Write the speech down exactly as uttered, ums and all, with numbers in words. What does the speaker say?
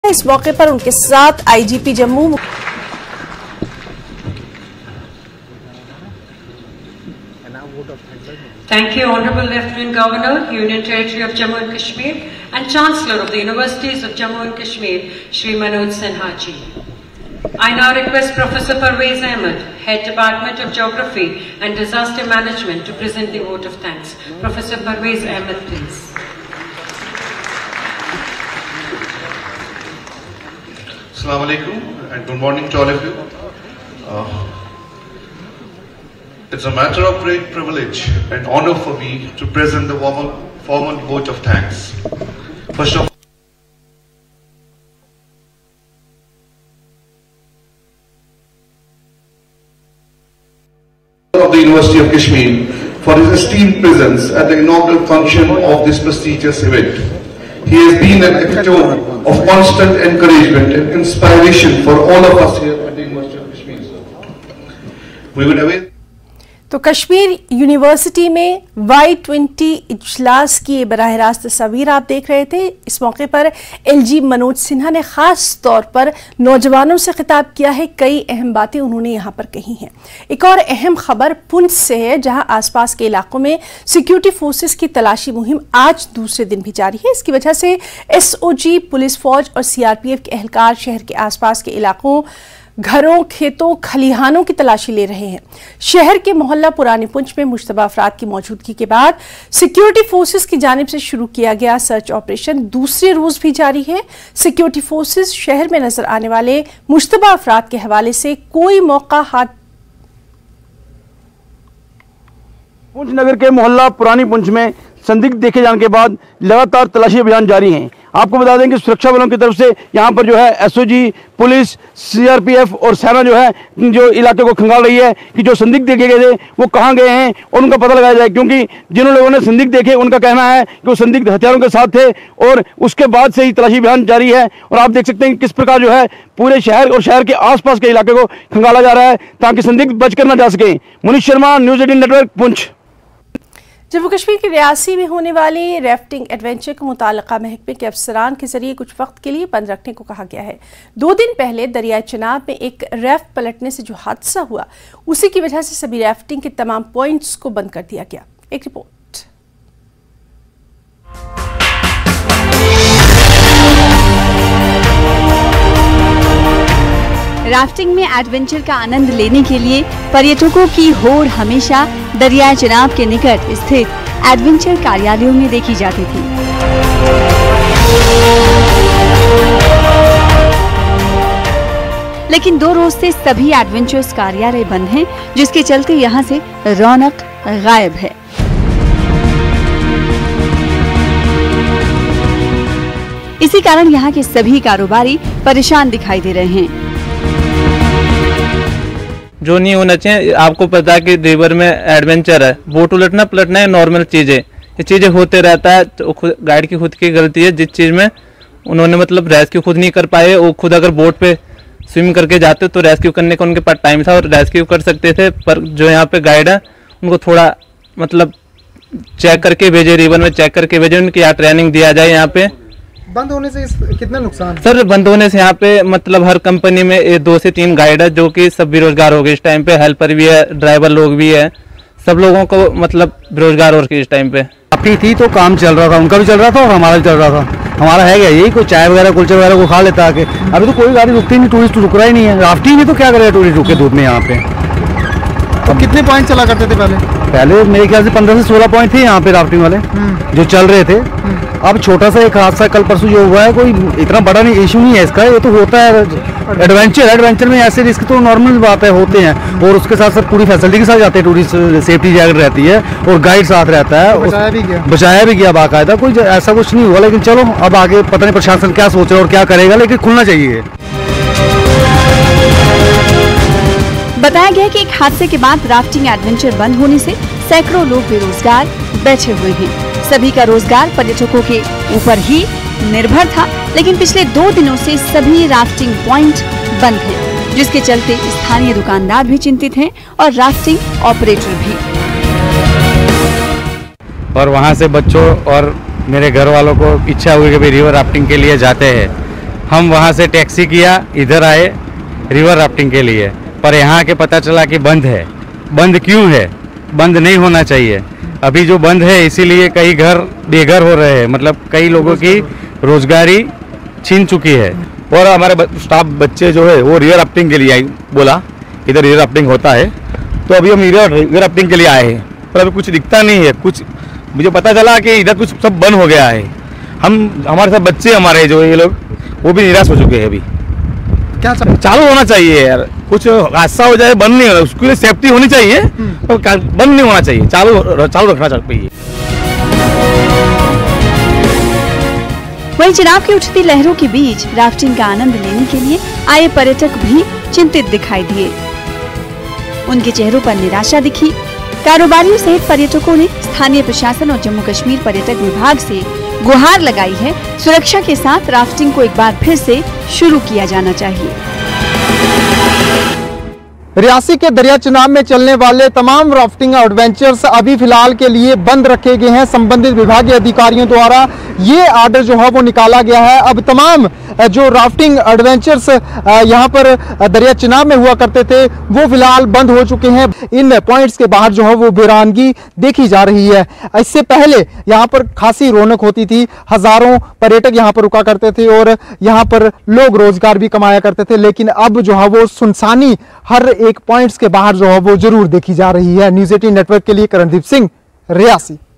इस मौके पर उनके साथ IGP Jammu Thank you, Honorable Lieutenant Governor, Union Territory of Jammu and Kashmir, and Chancellor of the Universities of Jammu and Kashmir, Shri Manoj Sinha ji. I now request Professor Parvez Ahmed, Head Department of Geography and Disaster Management, to present the vote of thanks. Professor Parvez Ahmed, please. Assalamu alaikum and good morning to all of you. Uh, it's a matter of great privilege and honor for me to present the formal, formal vote of thanks. First of all, of the University of Kashmir for his esteemed presence at the inaugural function of this prestigious event. He has been an epitome of constant encouragement and inspiration for all of us here at the University of Kashmir. We would await तो Kashmir university में Y twenty इजलास की बराह रास्त तस्वीर आप देख रहे थे। इस मौके पर एलजी मनोज सिन्हा ने खास तौर पर नौजवानों से खिताब किया है। कई अहम बातें उन्होंने यहाँ पर कही हैं। एक और अहम खबर पुंछ से है, जहाँ आसपास के इलाकों में सिक्योरिटी फोर्सेस की तलाशी मुहिम आज दूसरे दिन भी जारी है। इसकी वजह से एसओजी, पुलिस फौज और सीआरपीएफ के एहलकार शहर के आसपास के इलाकों, घरों, खेतों, खलिहानों की तलाशी ले रहे हैं। शहर के मोहल्ला पुरानी पुंछ में मुश्तबा अफराद की मौजूदगी के बाद सिक्योरिटी फोर्सेस की जानिब से शुरू किया गया सर्च ऑपरेशन दूसरे रोज भी जारी है। सिक्योरिटी फोर्सेस शहर में नजर आने वाले मुश्तबा अफराद के हवाले से कोई मौका हाथ पुंछ नगर के मोहल्ला पुरानी पुंछ में संदिग्ध देखे जाने के बाद लगातार तलाशी अभियान जारी हैं। आपको बता दें कि सुरक्षा बलों की तरफ से यहाँ पर जो है एसओजी, पुलिस, सीआरपीएफ और सेना जो है जो इलाके को खंगाल रही है कि जो संदिग्ध देखे गए थे वो कहाँ गए हैं और उनका पता लगाया जाए, क्योंकि जिन लोगों ने संदिग्ध देखे उनका कहना है कि वो संदिग्ध हथियारों के साथ थे और उसके बाद से ही तलाशी अभियान जारी है। और आप देख सकते हैं किस प्रकार जो है पूरे शहर और शहर के आसपास के इलाके को खंगाला जा रहा है ताकि संदिग्ध बच कर न जा सके। Munish Sharma, news eighteen network, Poonch. Jammu Kashmir के रियासी में होने वाली राफ्टिंग एडवेंचर को मुताल्लिका महकमे के अफसरान के जरिए कुछ वक्त के लिए बंद रखने को कहा गया है। दो दिन पहले दरियाई चिनाब में एक राफ्ट पलटने से जो हादसा हुआ, उसी की वजह से सभी राफ्टिंग के तमाम पॉइंट्स को बंद कर दिया गया। एक रिपोर्ट। राफ्टिंग में एडवेंचर का आनंद लेने के लिए पर्यटकों की होड़ हमेशा दरियाई चिनाब के निकट स्थित एडवेंचर कार्यालयों में देखी जाती थी। लेकिन दो रोज से सभी एडवेंचर्स कार्यालय बंद हैं, जिसके चलते यहां से रौनक गायब है। इसी कारण यहां के सभी कारोबारी परेशान दिखाई दे रहे हैं। जो नहीं होना चाहिए, आपको पता है कि रिवर में एडवेंचर है, बोट उलटना पलटना है नॉर्मल चीज़ है, ये चीज़ें होते रहता है। तो खुद गाइड की खुद की गलती है, जिस चीज़ में उन्होंने मतलब रेस्क्यू खुद नहीं कर पाए। वो खुद अगर बोट पे स्विम करके जाते तो रेस्क्यू करने का उनके पास टाइम था और रेस्क्यू कर सकते थे, पर जो यहाँ पे गाइड है उनको थोड़ा मतलब चेक करके भेजे, रिवर में चेक करके भेजे, उनकी यहाँ ट्रेनिंग दिया जाए। यहाँ पे बंद होने से कितना नुकसान है? सर बंद होने से यहाँ पे मतलब हर कंपनी में दो से तीन गाइड है जो कि सब बेरोजगार हो गए इस टाइम पे। हेल्पर भी है, ड्राइवर लोग भी है, सब लोगों को मतलब बेरोजगार हो गए इस टाइम पे। अपनी थी तो काम चल रहा था, उनका भी चल रहा था और हमारा भी चल रहा था। हमारा है क्या यही कोई चाय वगैरह कुलचे वगैरह को खा लेता आके। अभी तो कोई गाड़ी रुकती नहीं, टूरिस्ट रुक रहा ही नहीं है। राफ्टिंग में तो क्या करेगा टूरिस्ट रुके धूप में यहाँ पे। तो कितने पॉइंट चला करते थे पहले? पहले मेरे ख्याल से पंद्रह से सोलह पॉइंट थे यहाँ पे राफ्टिंग वाले जो चल रहे थे। अब छोटा सा एक हादसा कल परसों जो हुआ है, कोई इतना बड़ा नहीं इशू नहीं है इसका। ये तो होता है एडवेंचर एडवेंचर में ऐसे रिस्क तो नॉर्मल बात है, होते हैं। और उसके साथ साथ पूरी फैसिलिटी के साथ जाते हैं, टूरिस्ट सेफ्टी जैकेट रहती है और गाइड साथ रहता है। बचाया भी गया बचाया भी गया बाकायदा, कोई ऐसा कुछ नहीं हुआ। लेकिन चलो अब आगे पता नहीं प्रशासन क्या सोच रहा है और क्या करेगा, लेकिन खुलना चाहिए। बताया गया कि एक हादसे के बाद राफ्टिंग एडवेंचर बंद होने से सैकड़ों लोग बेरोजगार बैठे हुए हैं। सभी का रोजगार पर्यटकों के ऊपर ही निर्भर था, लेकिन पिछले दो दिनों से सभी राफ्टिंग पॉइंट बंद हैं, जिसके चलते स्थानीय दुकानदार भी चिंतित हैं और राफ्टिंग ऑपरेटर भी। और वहाँ से बच्चों और मेरे घर वालों को इच्छा हुई कि भाई रिवर राफ्टिंग के लिए जाते हैं। हम वहाँ से टैक्सी किया, इधर आए रिवर राफ्टिंग के लिए, पर यहाँ के पता चला कि बंद है। बंद क्यों है? बंद नहीं होना चाहिए। अभी जो बंद है इसीलिए कई घर बेघर हो रहे हैं, मतलब कई लोगों की रोजगारी छीन चुकी है। और हमारे स्टाफ बच्चे जो है वो रिवर राफ्टिंग के लिए आई, बोला इधर रिवर राफ्टिंग होता है, तो अभी हम रिवर रिवर राफ्टिंग के लिए आए हैं, पर अभी कुछ दिखता नहीं है। कुछ मुझे पता चला कि इधर कुछ सब बंद हो गया है। हम हमारे साथ बच्चे हमारे जो ये लोग वो भी निराश हो चुके हैं। अभी क्या चालू होना चाहिए यार, कुछ हादसा हो जाए बंद नहीं होना, उसके लिए सेफ्टी होनी चाहिए, पर बंद नहीं होना चाहिए, चालू चालू रखना चाहिए। वहीं चिनाब की उठती लहरों के बीच राफ्टिंग का आनंद लेने के लिए आए पर्यटक भी चिंतित दिखाई दिए। उनके चेहरों पर निराशा दिखी। कारोबारियों सहित पर्यटकों ने स्थानीय प्रशासन और जम्मू कश्मीर पर्यटक विभाग से गुहार लगाई है, सुरक्षा के साथ राफ्टिंग को एक बार फिर से शुरू किया जाना चाहिए। रियासी के दरिया चिनाब में चलने वाले तमाम राफ्टिंग एडवेंचर्स अभी फिलहाल के लिए बंद रखे गए हैं। संबंधित विभागीय अधिकारियों द्वारा ये आर्डर जो है वो निकाला गया है। अब तमाम जो राफ्टिंग एडवेंचर्स यहाँ पर दरिया चिनाब में हुआ करते थे वो फिलहाल बंद हो चुके हैं। इन पॉइंट्स के बाहर जो है वो वीरानगी देखी जा रही है। इससे पहले यहाँ पर खासी रौनक होती थी, हजारों पर्यटक यहाँ पर रुका करते थे और यहाँ पर लोग रोजगार भी कमाया करते थे, लेकिन अब जो है वो सुनसानी हर एक पॉइंट्स के बाहर जो है वो जरूर देखी जा रही है। न्यूज़ एटीन नेटवर्क के लिए करणदीप सिंह, रियासी।